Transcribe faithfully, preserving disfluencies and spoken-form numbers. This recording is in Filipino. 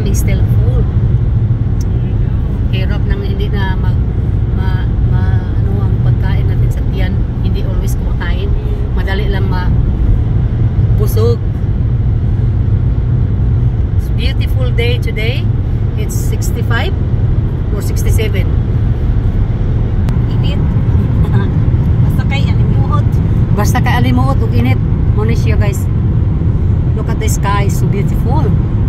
stomach is still full. Hirap nang hindi na mag ma, ma ano ang pagkain natin sa tiyan, hindi always kumakain. Madali lang ma busog. It's a beautiful day today. It's sixty-five or sixty-seven. Init. Basta kay alimuot. Basta kay alimuot ug init. Muna siya guys. Look at the sky, so beautiful.